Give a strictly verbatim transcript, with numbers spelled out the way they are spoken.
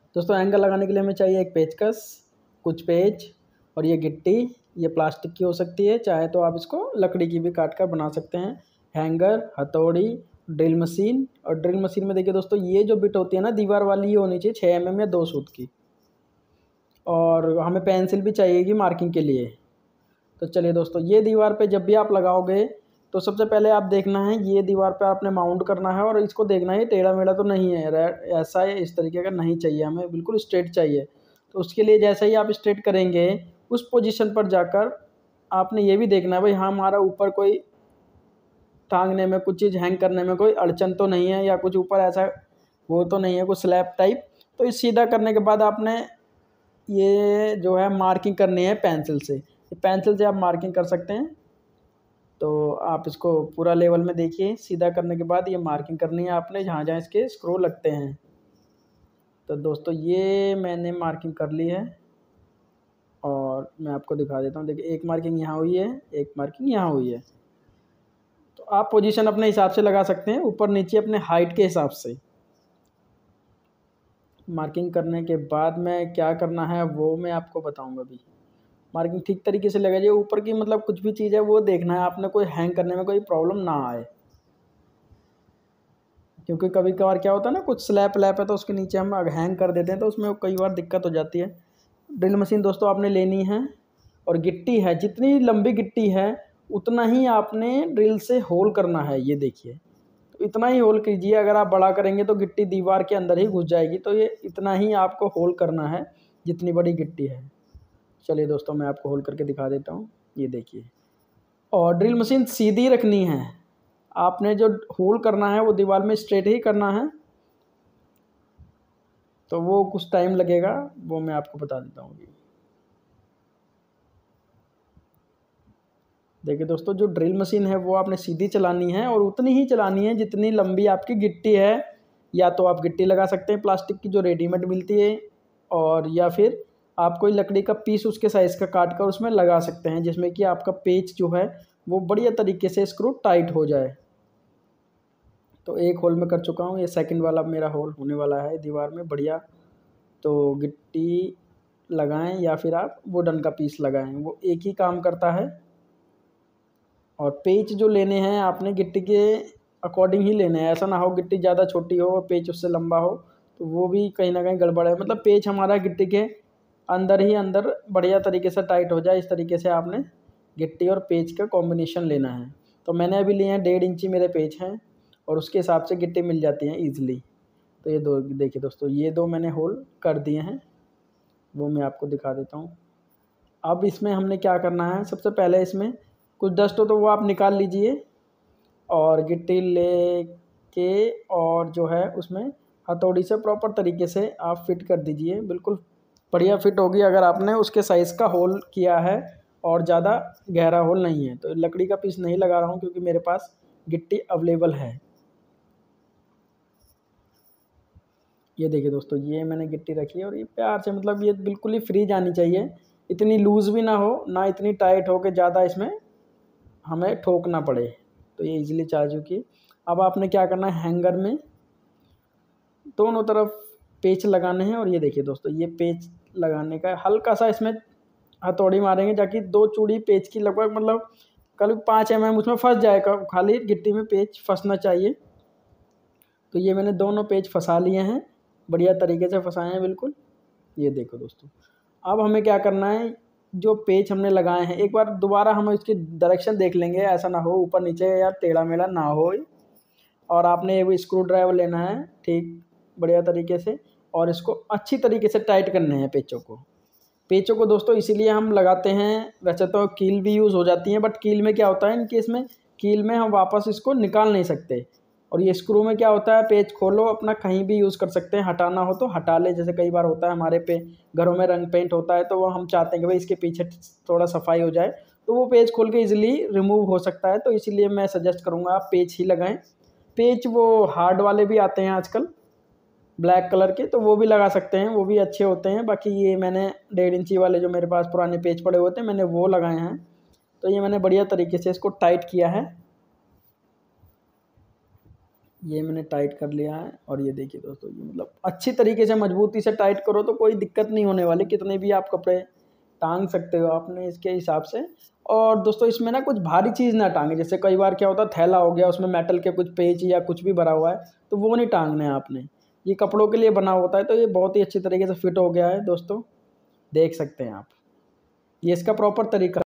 दोस्तों एंगल लगाने के लिए हमें चाहिए एक पेचकस, कुछ पेच और ये गिट्टी। ये प्लास्टिक की हो सकती है, चाहे तो आप इसको लकड़ी की भी काट कर बना सकते हैं। हैंगर, हथौड़ी, ड्रिल मशीन। और ड्रिल मशीन में देखिए दोस्तों, ये जो बिट होती है ना दीवार वाली, ये होनी चाहिए छः एम एम या दो सूत की। और हमें पेंसिल भी चाहिएगी मार्किंग के लिए। तो चलिए दोस्तों, ये दीवार पे जब भी आप लगाओगे तो सबसे पहले आप देखना है, ये दीवार पे आपने माउंट करना है और इसको देखना है टेढ़ा मेढ़ा तो नहीं है, ऐसा है इस तरीके का नहीं चाहिए, हमें बिल्कुल स्ट्रेट चाहिए। तो उसके लिए जैसे ही आप स्ट्रेट करेंगे उस पोजीशन पर जाकर आपने ये भी देखना है भाई हाँ हमारा ऊपर कोई टांगने में, कुछ चीज़ हैंग करने में कोई अड़चन तो नहीं है, या कुछ ऊपर ऐसा वो तो नहीं है कुछ स्लैब टाइप। तो इस सीधा करने के बाद आपने ये जो है मार्किंग करनी है पेंसिल से। पेंसिल से आप मार्किंग कर सकते हैं। तो आप इसको पूरा लेवल में देखिए, सीधा करने के बाद ये मार्किंग करनी है आपने जहाँ जहाँ इसके स्क्रू लगते हैं। तो दोस्तों ये मैंने मार्किंग कर ली है और मैं आपको दिखा देता हूँ। देखिए एक मार्किंग यहाँ हुई है, एक मार्किंग यहाँ हुई है। तो आप पोजीशन अपने हिसाब से लगा सकते हैं, ऊपर नीचे अपने हाइट के हिसाब से। मार्किंग करने के बाद में क्या करना है वो मैं आपको बताऊँगा अभी। मार्किंग ठीक तरीके से लगाइए, ऊपर की मतलब कुछ भी चीज़ है वो देखना है आपने, कोई हैंग करने में कोई प्रॉब्लम ना आए। क्योंकि कभी कभार क्या होता है ना, कुछ स्लैब लैप है तो उसके नीचे हम हैंग कर देते हैं तो उसमें कई बार दिक्कत हो जाती है। ड्रिल मशीन दोस्तों आपने लेनी है, और गिट्टी है, जितनी लंबी गिट्टी है उतना ही आपने ड्रिल से होल करना है। ये देखिए, तो इतना ही होल कीजिए। अगर आप बड़ा करेंगे तो गिट्टी दीवार के अंदर ही घुस जाएगी, तो ये इतना ही आपको होल करना है जितनी बड़ी गिट्टी है। चलिए दोस्तों मैं आपको होल करके दिखा देता हूँ। ये देखिए, और ड्रिल मशीन सीधी रखनी है, आपने जो होल करना है वो दीवार में स्ट्रेट ही करना है। तो वो कुछ टाइम लगेगा, वो मैं आपको बता देता हूँ। देखिए दोस्तों, जो ड्रिल मशीन है वो आपने सीधी चलानी है और उतनी ही चलानी है जितनी लंबी आपकी गिट्टी है। या तो आप गिट्टी लगा सकते हैं प्लास्टिक की जो रेडीमेड मिलती है, और या फिर आप कोई लकड़ी का पीस उसके साइज़ का काट कर उसमें लगा सकते हैं, जिसमें कि आपका पेच जो है वो बढ़िया तरीके से स्क्रू टाइट हो जाए। तो एक होल में कर चुका हूँ, ये सेकंड वाला मेरा होल होने वाला है दीवार में बढ़िया। तो गिट्टी लगाएं या फिर आप वुडन का पीस लगाएं, वो एक ही काम करता है। और पेच जो लेने हैं आपने गिट्टी के अकॉर्डिंग ही लेने हैं, ऐसा ना हो गिट्टी ज़्यादा छोटी हो और पेच उससे लंबा हो, तो वो भी कहीं ना कहीं गड़बड़ है। मतलब पेच हमारा गिट्टी के अंदर ही अंदर बढ़िया तरीके से टाइट हो जाए, इस तरीके से आपने गिट्टी और पेच का कॉम्बिनेशन लेना है। तो मैंने अभी लिए हैं डेढ़ इंची मेरे पेच हैं, और उसके हिसाब से गिट्टी मिल जाती हैं ईजिली। तो ये दो देखिए दोस्तों, ये दो मैंने होल कर दिए हैं, वो मैं आपको दिखा देता हूँ। अब इसमें हमने क्या करना है, सबसे पहले इसमें कुछ डस्ट हो तो वो आप निकाल लीजिए, और गिट्टी ले के और जो है उसमें हथौड़ी से प्रॉपर तरीके से आप फिट कर दीजिए। बिल्कुल बढ़िया फिट होगी अगर आपने उसके साइज़ का होल किया है और ज़्यादा गहरा होल नहीं है। तो लकड़ी का पीस नहीं लगा रहा हूँ क्योंकि मेरे पास गिट्टी अवेलेबल है। ये देखिए दोस्तों, ये मैंने गिट्टी रखी है और ये प्यार से, मतलब ये बिल्कुल ही फ्री जानी चाहिए, इतनी लूज़ भी ना हो ना इतनी टाइट हो कि ज़्यादा इसमें हमें ठोकना पड़े। तो ये इजीली जा चुकी है। अब आपने क्या करना है, हैंगर में दोनों तरफ पेच लगाने हैं। और ये देखिए दोस्तों, ये पेच लगाने का हल्का सा इसमें हथौड़ी मारेंगे ताकि दो चूड़ी पेच की लगभग मतलब करीब पाँच एम एम उसमें फंस जाएगा, खाली गिट्टी में पेच फंसना चाहिए। तो ये मैंने दोनों पेच फंसा लिए हैं, बढ़िया तरीके से फंसाए हैं बिल्कुल। ये देखो दोस्तों, अब हमें क्या करना है, जो पेच हमने लगाए हैं एक बार दोबारा हम इसकी डायरेक्शन देख लेंगे, ऐसा ना हो ऊपर नीचे या टेढ़ा मेढ़ा ना हो। और आपने वो स्क्रू ड्राइवर लेना है ठीक बढ़िया तरीके से, और इसको अच्छी तरीके से टाइट करने हैं पेचों को। पेचों को दोस्तों इसीलिए हम लगाते हैं, वैसे तो कील भी यूज़ हो जाती है, बट कील में क्या होता है इनके इसमें कील में हम वापस इसको निकाल नहीं सकते। और ये स्क्रू में क्या होता है, पेच खोलो अपना कहीं भी यूज़ कर सकते हैं, हटाना हो तो हटा ले। जैसे कई बार होता है हमारे पे घरों में रंग पेंट होता है, तो वो हम चाहते हैं कि भाई इसके पीछे थोड़ा सफाई हो जाए, तो वो पेच खोल के इजीली रिमूव हो सकता है। तो इसीलिए मैं सजेस्ट करूँगा आप पेच ही लगाएं। पेच वो हार्ड वाले भी आते हैं आजकल ब्लैक कलर के, तो वो भी लगा सकते हैं, वो भी अच्छे होते हैं। बाकी ये मैंने डेढ़ इंची वाले जो मेरे पास पुराने पेच पड़े हुए थे मैंने वो लगाए हैं। तो ये मैंने बढ़िया तरीके से इसको टाइट किया है। ये मैंने टाइट कर लिया है और ये देखिए दोस्तों, ये मतलब अच्छी तरीके से मजबूती से टाइट करो तो कोई दिक्कत नहीं होने वाली, कितने भी आप कपड़े टांग सकते हो आपने इसके हिसाब से। और दोस्तों इसमें ना कुछ भारी चीज़ ना टांगे, जैसे कई बार क्या होता है थैला हो गया उसमें मेटल के कुछ पेच या कुछ भी भरा हुआ है, तो वो नहीं टांगने हैं आपने। ये कपड़ों के लिए बना होता है, तो ये बहुत ही अच्छी तरीके से फिट हो गया है दोस्तों, देख सकते हैं आप। ये इसका प्रॉपर तरीका